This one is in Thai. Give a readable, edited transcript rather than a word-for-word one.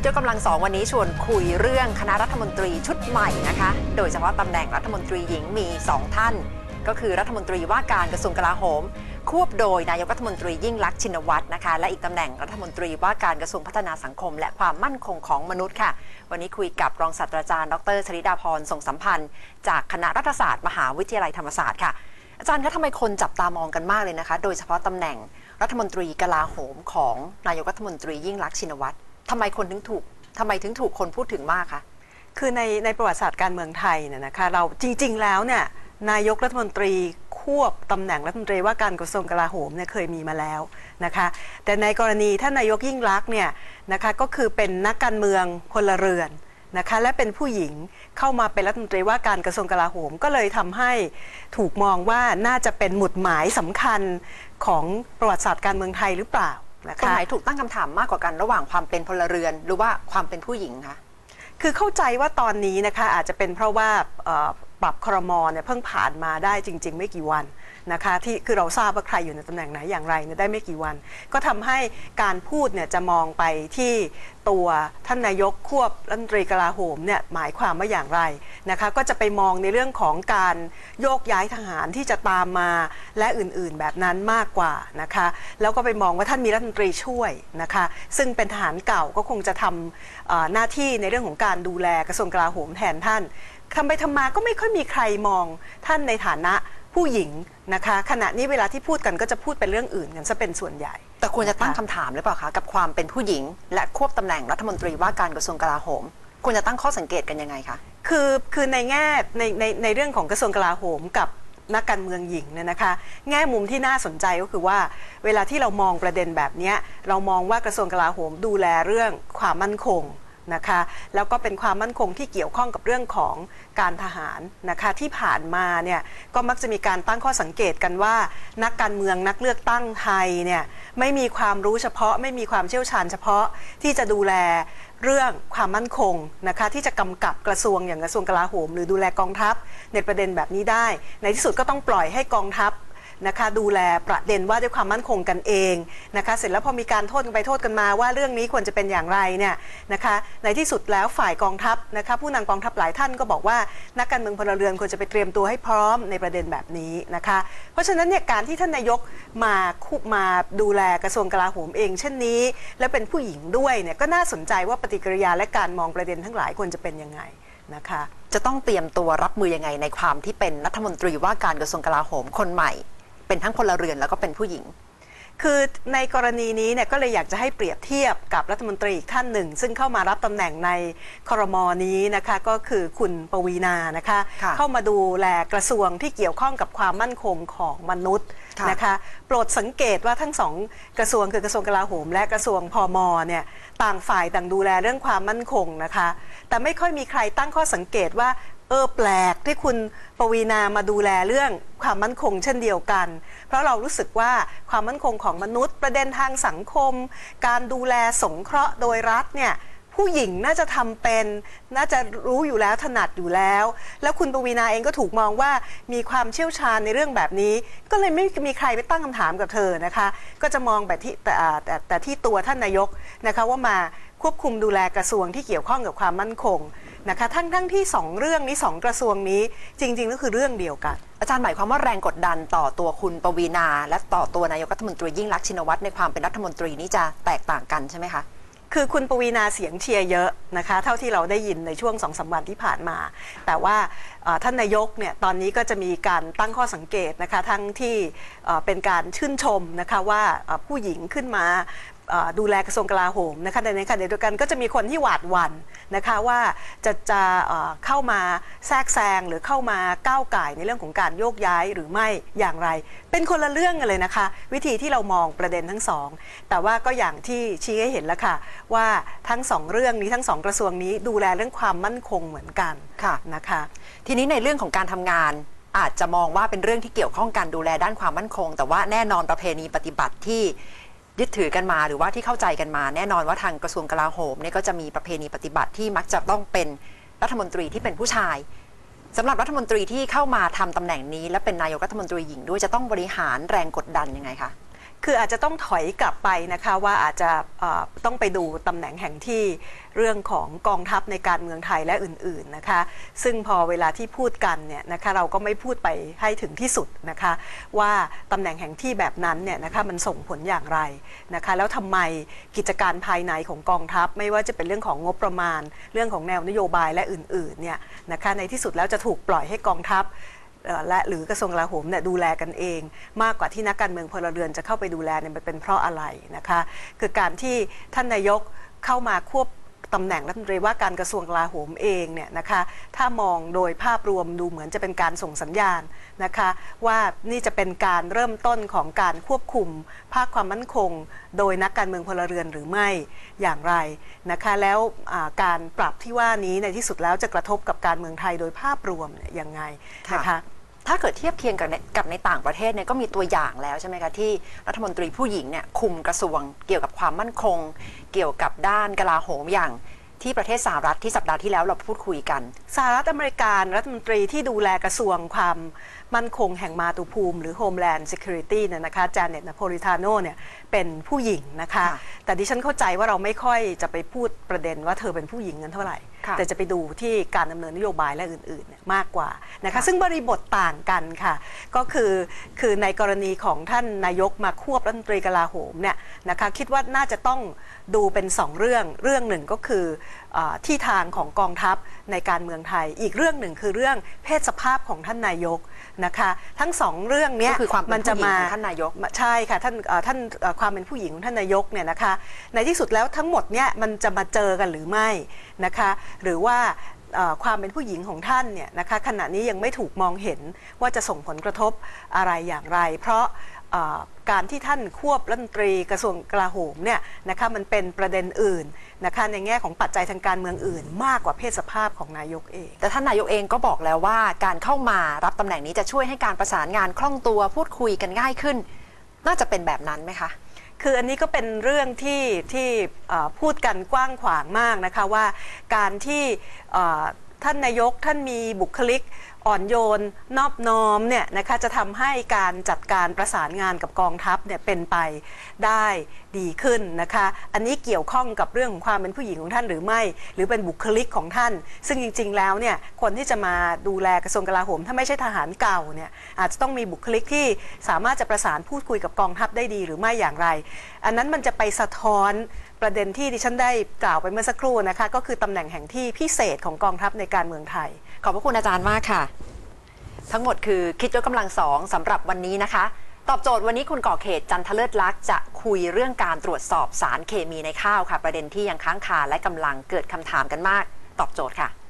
ยกกำลังสองวันนี้ชวนคุยเรื่องคณะรัฐมนตรีชุดใหม่นะคะโดยเฉพาะตำแหน่งรัฐมนตรีหญิงมี2ท่านก็คือรัฐมนตรีว่าการกระทรวงกลาโหมควบโดยนายกรัฐมนตรียิ่งลักษณ์ชินวัตรนะคะและอีกตำแหน่งรัฐมนตรีว่าการกระทรวงพัฒนาสังคมและความมั่นคงของมนุษย์ค่ะวันนี้คุยกับรองศาสตราจารย์ดร.ชริดาพรส่งสัมพันธ์จากคณะรัฐศาสตร์มหาวิทยาลัยธรรมศาสตร์ค่ะอาจารย์คะทำไมคนจับตามองกันมากเลยนะคะโดยเฉพาะตำแหน่งรัฐมนตรีกลาโหมของนายกรัฐมนตรียิ่งลักษณ์ชินวัตรทำไมถึงถูกคนพูดถึงมากคะคือในประวัติศาสตร์การเมืองไทยเนี่ยนะคะเราจริงๆแล้วเนี่ยนายกรัฐมนตรีควบตำแหน่งรัฐมนตรีว่าการกระทรวงกลาโหมเนี่ยเคยมีมาแล้วนะคะแต่ในกรณีท่านนายกยิ่งลักษณ์เนี่ยนะคะก็คือเป็นนักการเมืองพลเรือนนะคะและเป็นผู้หญิงเข้ามาเป็นรัฐมนตรีว่าการกระทรวงกลาโหมก็เลยทำให้ถูกมองว่าน่าจะเป็นหมุดหมายสำคัญของประวัติศาสตร์การเมืองไทยหรือเปล่าตรงไหนถูกตั้งคำถามมากกว่ากันระหว่างความเป็นพลเรือนหรือว่าความเป็นผู้หญิงคะคือเข้าใจว่าตอนนี้นะคะอาจจะเป็นเพราะว่าปรับครม.เนี่ยเพิ่งผ่านมาได้จริงๆไม่กี่วันนะคะที่คือเราทราบว่าใครอยู่ในตำแหน่งไหนอย่างไรเนี่ยได้ไม่กี่วันก็ทำให้การพูดเนี่ยจะมองไปที่ตัวท่านนายกควบรัฐมนตรีกลาโหมเนี่ยหมายความว่าอย่างไรนะคะก็จะไปมองในเรื่องของการโยกย้ายทหารที่จะตามมาและอื่นๆแบบนั้นมากกว่านะคะแล้วก็ไปมองว่าท่านมีรัฐมนตรีช่วยนะคะซึ่งเป็นทหารเก่าก็คงจะทำหน้าที่ในเรื่องของการดูแลกระทรวงกลาโหมแทนท่านทำไปทำมาก็ไม่ค่อยมีใครมองท่านในฐานะผู้หญิงนะคะขณะนี้เวลาที่พูดกันก็จะพูดเป็นเรื่องอื่นกันซะเป็นส่วนใหญ่แต่ควรจะตั้งคำถามหรือเปล่าคะกับความเป็นผู้หญิงและควบตำแหน่งรัฐมนตรีว่าการกระทรวงกลาโหมควรจะตั้งข้อสังเกตกันยังไงคะคือในแง่ในเรื่องของกระทรวงกลาโหมกับนักการเมืองหญิงเนี่ยนะคะแง่มุมที่น่าสนใจก็คือว่าเวลาที่เรามองประเด็นแบบนี้เรามองว่ากระทรวงกลาโหมดูแลเรื่องความมั่นคงนะคะแล้วก็เป็นความมั่นคงที่เกี่ยวข้องกับเรื่องของการทหารนะคะที่ผ่านมาเนี่ยก็มักจะมีการตั้งข้อสังเกตกันว่านักการเมืองนักเลือกตั้งไทยเนี่ยไม่มีความรู้เฉพาะไม่มีความเชี่ยวชาญเฉพาะที่จะดูแลเรื่องความมั่นคงนะคะที่จะกำกับกระทรวงอย่างกระทรวงกลาโหมหรือดูแลกองทัพในประเด็นแบบนี้ได้ในที่สุดก็ต้องปล่อยให้กองทัพนะคะดูแลประเด็นว่าด้วยความมั่นคงกันเองนะคะเสร็จแล้วพอมีการโทษกันไปโทษกันมาว่าเรื่องนี้ควรจะเป็นอย่างไรเนี่ยนะคะในที่สุดแล้วฝ่ายกองทัพนะคะผู้นำกองทัพหลายท่านก็บอกว่านักการเมืองพลเรือนควรจะไปเตรียมตัวให้พร้อมในประเด็นแบบนี้นะคะเพราะฉะนั้นเนี่ยการที่ท่านนายกมาดูแลกระทรวงกลาโหมเองเช่นนี้และเป็นผู้หญิงด้วยเนี่ยก็น่าสนใจว่าปฏิกิริยาและการมองประเด็นทั้งหลายควรจะเป็นยังไงนะคะจะต้องเตรียมตัวรับมือยังไงในความที่เป็นรัฐมนตรีว่าการกระทรวงกลาโหมคนใหม่เป็นทั้งพลเรือนแล้วก็เป็นผู้หญิงคือในกรณีนี้เนี่ยก็เลยอยากจะให้เปรียบเทียบกับรัฐมนตรีอีกท่านหนึ่งซึ่งเข้ามารับตำแหน่งในครม.นี้นะคะก็คือคุณปวีณานะคะเข้ามาดูแลกระทรวงที่เกี่ยวข้องกับความมั่นคงของมนุษย์นะคะโปรดสังเกตว่าทั้งสองกระทรวงคือกระทรวงกลาโหมและกระทรวงพม.เนี่ยต่างฝ่ายต่างดูแลเรื่องความมั่นคงนะคะแต่ไม่ค่อยมีใครตั้งข้อสังเกตว่าแปลกที่คุณปวีณามาดูแลเรื่องความมั่นคงเช่นเดียวกันเพราะเรารู้สึกว่าความมั่นคงของมนุษย์ประเด็นทางสังคมการดูแลสงเคราะห์โดยรัฐเนี่ยผู้หญิงน่าจะทำเป็นน่าจะรู้อยู่แล้วถนัดอยู่แล้วแล้วคุณปวีณาเองก็ถูกมองว่ามีความเชี่ยวชาญในเรื่องแบบนี้ก็เลยไม่มีใครไปตั้งคำถามกับเธอนะคะก็จะมองแบบที่แต่ที่ตัวท่านนายกนะคะว่ามาควบคุมดูแลกระทรวงที่เกี่ยวข้องกับความมั่นคงนะคะทั้งที่2เรื่องนี้2กระทรวงนี้จริงๆก็คือเรื่องเดียวกันอาจารย์หมายความว่าแรงกดดันต่อตัวคุณปวีณาและต่อตัวนายกรัฐมนตรียิ่งลักษณ์ชินวัตรในความเป็นรัฐมนตรีนี้จะแตกต่างกันใช่ไหมคะคือคุณปวีณาเสียงเชียร์เยอะนะคะเท่าที่เราได้ยินในช่วง2-3 วันที่ผ่านมาแต่ว่าท่านนายกเนี่ยตอนนี้ก็จะมีการตั้งข้อสังเกตนะคะทั้งที่เป็นการชื่นชมนะคะว่าผู้หญิงขึ้นมาดูแลกระทรวงกลาโหมนะคะในขณะเดียวกันก็จะมีคนที่หวาดหวั่นนะคะว่าจะเข้ามาแทรกแซงหรือเข้ามาก้าวก่ายในเรื่องของการโยกย้ายหรือไม่อย่างไรเป็นคนละเรื่องกันเลยนะคะวิธีที่เรามองประเด็นทั้งสองแต่ว่าก็อย่างที่ชี้ให้เห็นแล้วค่ะว่าทั้ง2เรื่องนี้ทั้ง2กระทรวงนี้ดูแลเรื่องความมั่นคงเหมือนกันนะคะทีนี้ในเรื่องของการทำงานอาจจะมองว่าเป็นเรื่องที่เกี่ยวข้องกันดูแลด้านความมั่นคงแต่ว่าแน่นอนประเพณีปฏิบัติที่ยึดถือกันมาหรือว่าที่เข้าใจกันมาแน่นอนว่าทางกระทรวงกลาโหมเนี่ยก็จะมีประเพณีปฏิบัติที่มักจะต้องเป็นรัฐมนตรีที่เป็นผู้ชายสำหรับรัฐมนตรีที่เข้ามาทำตำแหน่งนี้และเป็นนายกรัฐมนตรีหญิงด้วยจะต้องบริหารแรงกดดันยังไงคะคืออาจจะต้องถอยกลับไปนะคะว่าอาจจะต้องไปดูตำแหน่งแห่งที่เรื่องของกองทัพในการเมืองไทยและอื่นๆนะคะซึ่งพอเวลาที่พูดกันเนี่ยนะคะเราก็ไม่พูดไปให้ถึงที่สุดนะคะว่าตำแหน่งแห่งที่แบบนั้นเนี่ยนะคะมันส่งผลอย่างไรนะคะแล้วทำไมกิจการภายในของกองทัพไม่ว่าจะเป็นเรื่องของงบประมาณเรื่องของแนวนโยบายและอื่นๆเนี่ยนะคะในที่สุดแล้วจะถูกปล่อยให้กองทัพและหรือกระทรวงกลาโหมเนี่ยดูแลกันเองมากกว่าที่นักการเมืองพลเรือนจะเข้าไปดูแลเนี่ยมันเป็นเพราะอะไรนะคะคือการที่ท่านนายกเข้ามาควบตำแหน่งรัฐมนตรีว่าการกระทรวงกลาโหมเองเนี่ยนะคะถ้ามองโดยภาพรวมดูเหมือนจะเป็นการส่งสัญญาณนะคะว่านี่จะเป็นการเริ่มต้นของการควบคุมภาคความมั่นคงโดยนักการเมืองพลเรือนหรือไม่อย่างไรนะคะแล้วการปรับที่ว่านี้ในที่สุดแล้วจะกระทบกับการเมืองไทยโดยภาพรวมยังไงนะคะถ้าเกิดเทียบเคียงกับในต่างประเทศเนี่ยก็มีตัวอย่างแล้วใช่ไหมคะที่รัฐมนตรีผู้หญิงเนี่ยคุมกระทรวงเกี่ยวกับความมั่นคงเกี่ยวกับด้านกลาโหมอย่างที่ประเทศสหรัฐที่สัปดาห์ที่แล้วเราพูดคุยกันสหรัฐอเมริการัฐมนตรีที่ดูแลกระทรวงความมั่นคงแห่งมาตุภูมิหรือ Homeland Security เนี่ยนะคะจาเน็ต นาโพลิทาโนเนี่ยเป็นผู้หญิงนะคะแต่ดิฉันเข้าใจว่าเราไม่ค่อยจะไปพูดประเด็นว่าเธอเป็นผู้หญิงกันเท่าไหร่แต่จะไปดูที่การดำเนินนโยบายและอื่นๆมากกว่านะคะซึ่งบริบทต่างกันค่ะก็คือในกรณีของท่านนายกมาควบรัฐมนตรีกลาโหมเนี่ยนะคะคิดว่าน่าจะต้องดูเป็น2เรื่องหนึ่งก็คือที่ทางของกองทัพในการเมืองไทยอีกเรื่องหนึ่งคือเรื่องเพศสภาพของท่านนายกนะคะทั้ง2เรื่องนี้มันจะมาท่านนายกใช่ค่ะท่านความเป็นผู้หญิงของท่านนายกเนี่ยนะคะในที่สุดแล้วทั้งหมดเนี่ยมันจะมาเจอกันหรือไม่นะคะหรือว่าความเป็นผู้หญิงของท่านเนี่ยนะคะขณะนี้ยังไม่ถูกมองเห็นว่าจะส่งผลกระทบอะไรอย่างไรเพราะการที่ท่านควบรัฐมนตรีกระทรวงกลาโหมเนี่ยนะคะมันเป็นประเด็นอื่นนะคะในแง่ของปัจจัยทางการเมืองอื่นมากกว่าเพศสภาพของนายกเองแต่ท่านนายกเองก็บอกแล้วว่าการเข้ามารับตำแหน่งนี้จะช่วยให้การประสานงานคล่องตัวพูดคุยกันง่ายขึ้นน่าจะเป็นแบบนั้นไหมคะคืออันนี้ก็เป็นเรื่องที่พูดกันกว้างขวางมากนะคะว่าการที่ท่านนายกท่านมีบุคลิกอ่อนโยนนอบน้อมเนี่ยนะคะจะทำให้การจัดการประสานงานกับกองทัพเนี่ยเป็นไปได้ดีขึ้นนะคะอันนี้เกี่ยวข้องกับเรื่องของความเป็นผู้หญิงของท่านหรือไม่หรือเป็นบุคลิกของท่านซึ่งจริงๆแล้วเนี่ยคนที่จะมาดูแลกระทรวงกลาโหมถ้าไม่ใช่ทหารเก่าเนี่ยอาจจะต้องมีบุคลิกที่สามารถจะประสานพูดคุยกับกองทัพได้ดีหรือไม่อย่างไรอันนั้นมันจะไปสะท้อนประเด็นที่ดิฉันได้กล่าวไปเมื่อสักครู่นะคะก็คือตำแหน่งแห่งที่พิเศษของกองทัพในการเมืองไทยขอบพระคุณอาจารย์มากค่ะทั้งหมดคือคิดยกกำลัง2สำหรับวันนี้นะคะตอบโจทย์วันนี้คุณก่อเขตจันทเลิศลักษณ์จะคุยเรื่องการตรวจสอบสารเคมีในข้าวค่ะประเด็นที่ยังค้างคาและกำลังเกิดคำถามกันมากตอบโจทย์ค่ะ